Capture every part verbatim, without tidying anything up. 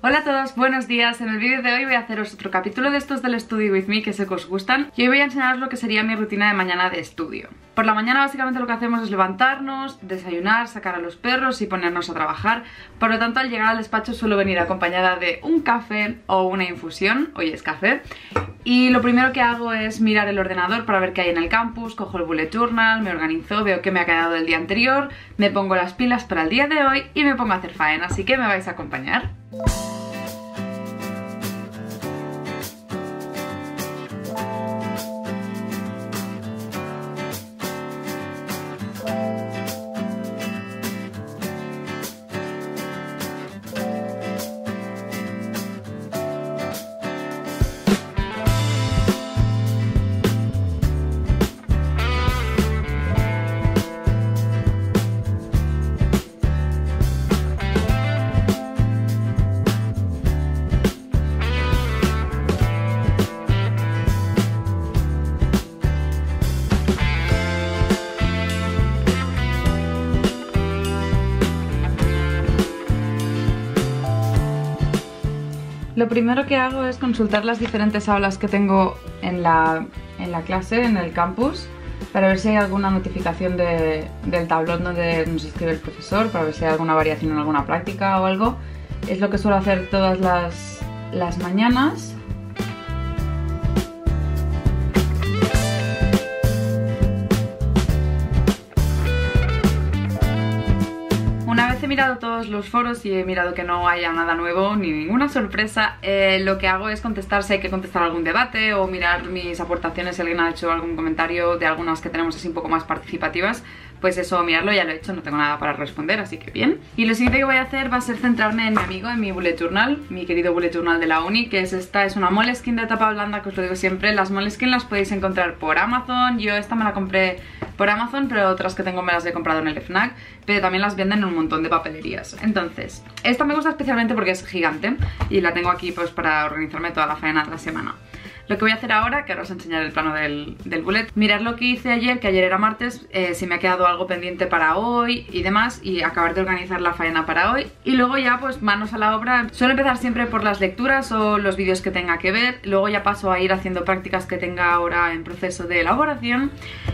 Hola a todos, buenos días. En el vídeo de hoy voy a haceros otro capítulo de estos del Study With Me que sé que os gustan y hoy voy a enseñaros lo que sería mi rutina de mañana de estudio. Por la mañana básicamente lo que hacemos es levantarnos, desayunar, sacar a los perros y ponernos a trabajar. Por lo tanto, al llegar al despacho suelo venir acompañada de un café o una infusión, hoy es café. Y lo primero que hago es mirar el ordenador para ver qué hay en el campus, cojo el bullet journal, me organizo, veo qué me ha quedado del día anterior, me pongo las pilas para el día de hoy y me pongo a hacer faena, así que me vais a acompañar. Lo primero que hago es consultar las diferentes aulas que tengo en la, en la clase, en el campus, para ver si hay alguna notificación de, del tablón donde nos escribe el profesor, para ver si hay alguna variación en alguna práctica o algo. Es lo que suelo hacer todas las, las mañanas. He mirado todos los foros y he mirado que no haya nada nuevo ni ninguna sorpresa. Eh, lo que hago es contestar si hay que contestar algún debate o mirar mis aportaciones si alguien ha hecho algún comentario de algunas que tenemos así un poco más participativas. Pues eso, mirarlo, ya lo he hecho, no tengo nada para responder, así que bien. Y lo siguiente que voy a hacer va a ser centrarme en mi amigo, en mi bullet journal, mi querido bullet journal de la uni, que es esta, es una Moleskine de tapa blanda, que os lo digo siempre. Las Moleskine las podéis encontrar por Amazon, yo esta me la compré por Amazon, pero otras que tengo me las he comprado en el FNAC, pero también las venden en un montón de papelerías. Entonces, esta me gusta especialmente porque es gigante y la tengo aquí pues para organizarme toda la faena de la semana. Lo que voy a hacer ahora, que ahora os enseñaré el plano del, del bullet, mirar lo que hice ayer, que ayer era martes, eh, si me ha quedado algo pendiente para hoy y demás, y acabar de organizar la faena para hoy. Y luego ya pues manos a la obra. Suelo empezar siempre por las lecturas o los vídeos que tenga que ver, luego ya paso a ir haciendo prácticas que tenga ahora en proceso de elaboración.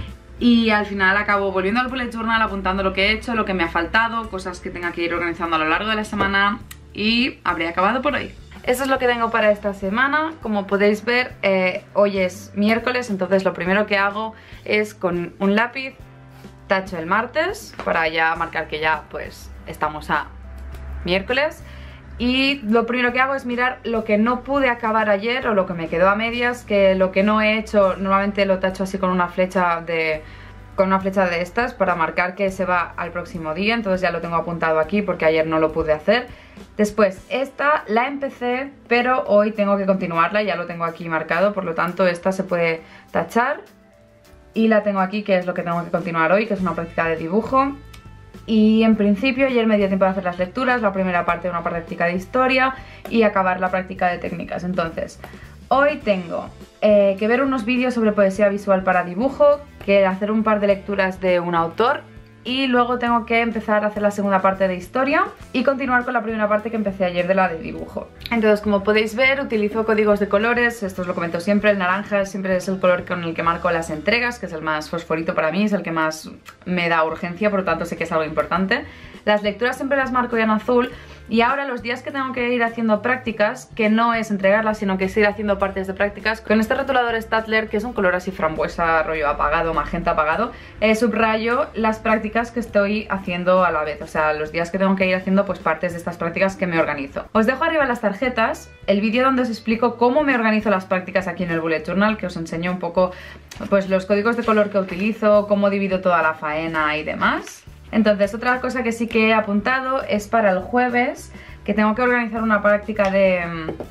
Y al final acabo volviendo al bullet journal, apuntando lo que he hecho, lo que me ha faltado, cosas que tenga que ir organizando a lo largo de la semana, y habré acabado por hoy. Eso es lo que tengo para esta semana. Como podéis ver, eh, hoy es miércoles, entonces lo primero que hago es con un lápiz tacho el martes para ya marcar que ya pues estamos a miércoles. Y lo primero que hago es mirar lo que no pude acabar ayer o lo que me quedó a medias, que lo que no he hecho normalmente lo tacho así con una flecha de... con una flecha de estas para marcar que se va al próximo día, entonces ya lo tengo apuntado aquí porque ayer no lo pude hacer. Después, esta la empecé, pero hoy tengo que continuarla, ya lo tengo aquí marcado, por lo tanto esta se puede tachar. Y la tengo aquí, que es lo que tengo que continuar hoy, que es una práctica de dibujo. Y en principio ayer me dio tiempo de hacer las lecturas, la primera parte de una práctica de historia y acabar la práctica de técnicas. Entonces, hoy tengo eh, que ver unos vídeos sobre poesía visual para dibujo, que hacer un par de lecturas de un autor y luego tengo que empezar a hacer la segunda parte de historia y continuar con la primera parte que empecé ayer de la de dibujo. Entonces, como podéis ver, utilizo códigos de colores, esto os lo comento siempre, el naranja siempre es el color con el que marco las entregas, que es el más fosforito para mí, es el que más me da urgencia, por lo tanto sé que es algo importante. Las lecturas siempre las marco ya en azul. Y ahora los días que tengo que ir haciendo prácticas, que no es entregarlas, sino que es ir haciendo partes de prácticas, con este rotulador Staedtler, que es un color así frambuesa, rollo apagado, magenta apagado, eh, subrayo las prácticas que estoy haciendo a la vez. O sea, los días que tengo que ir haciendo pues partes de estas prácticas que me organizo. Os dejo arriba las tarjetas, el vídeo donde os explico cómo me organizo las prácticas aquí en el bullet journal, que os enseño un poco pues los códigos de color que utilizo, cómo divido toda la faena y demás. Entonces, otra cosa que sí que he apuntado es para el jueves, que tengo que organizar una práctica de,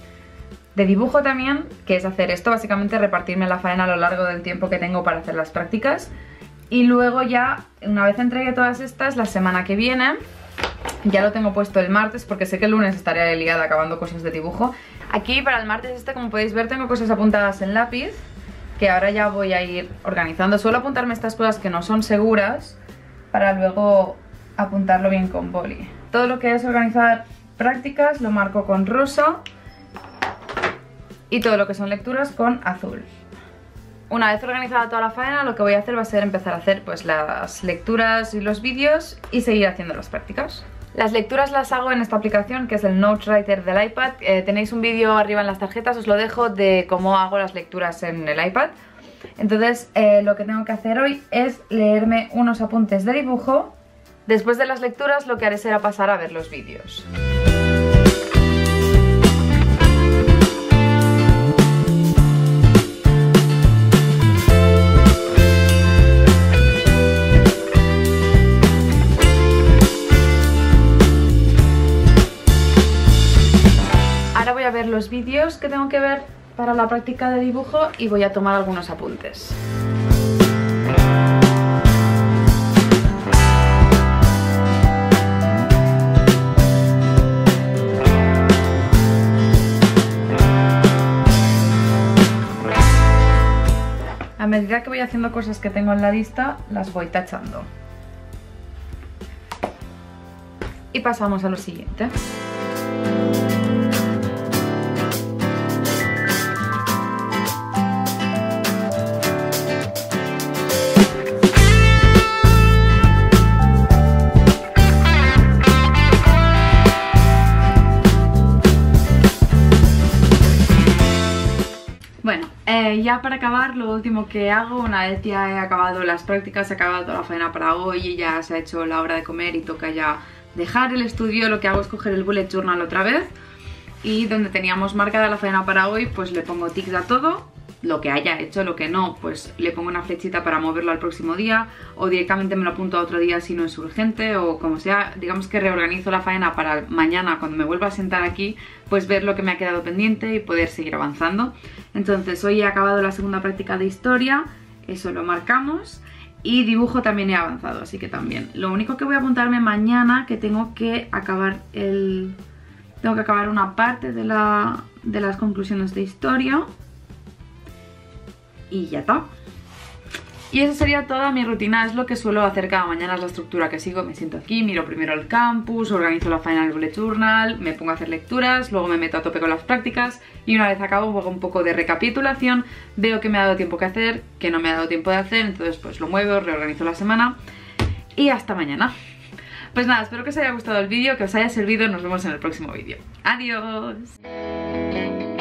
de dibujo también, que es hacer esto, básicamente repartirme la faena a lo largo del tiempo que tengo para hacer las prácticas. Y luego ya, una vez entregue todas estas, la semana que viene, ya lo tengo puesto el martes, porque sé que el lunes estaré liada acabando cosas de dibujo. Aquí para el martes este, como podéis ver, tengo cosas apuntadas en lápiz, que ahora ya voy a ir organizando. Suelo apuntarme estas cosas que no son seguras, para luego apuntarlo bien con boli. Todo lo que es organizar prácticas lo marco con rosa y todo lo que son lecturas con azul. Una vez organizada toda la faena, lo que voy a hacer va a ser empezar a hacer pues las lecturas y los vídeos y seguir haciendo las prácticas. Las lecturas las hago en esta aplicación que es el Notes Writer del iPad. Eh, tenéis un vídeo arriba en las tarjetas, os lo dejo, de cómo hago las lecturas en el iPad. Entonces eh, lo que tengo que hacer hoy es leerme unos apuntes de dibujo. Después de las lecturas lo que haré será pasar a ver los vídeos. Voy a ver los vídeos que tengo que ver para la práctica de dibujo y voy a tomar algunos apuntes. A medida que voy haciendo cosas que tengo en la lista, las voy tachando. Y pasamos a lo siguiente. Bueno, eh, ya para acabar, lo último que hago, una vez ya he acabado las prácticas, he acabado toda la faena para hoy y ya se ha hecho la hora de comer y toca ya dejar el estudio, lo que hago es coger el bullet journal otra vez y donde teníamos marcada la faena para hoy, pues le pongo tics a todo, lo que haya hecho, lo que no, pues le pongo una flechita para moverlo al próximo día o directamente me lo apunto a otro día si no es urgente o como sea. Digamos que reorganizo la faena para mañana cuando me vuelva a sentar aquí, pues ver lo que me ha quedado pendiente y poder seguir avanzando. Entonces hoy he acabado la segunda práctica de historia, eso lo marcamos, y dibujo también he avanzado, así que también. Lo único que voy a apuntarme mañana, que tengo que acabar el... tengo que acabar una parte de, la... de las conclusiones de historia. Y ya está. Y esa sería toda mi rutina, es lo que suelo hacer cada mañana, es la estructura que sigo. Me siento aquí, miro primero el campus, organizo la faena del bullet journal, me pongo a hacer lecturas, luego me meto a tope con las prácticas y una vez acabo hago un poco de recapitulación, veo que me ha dado tiempo que hacer, que no me ha dado tiempo de hacer, entonces pues lo muevo, reorganizo la semana y hasta mañana. Pues nada, espero que os haya gustado el vídeo, que os haya servido, nos vemos en el próximo vídeo. ¡Adiós!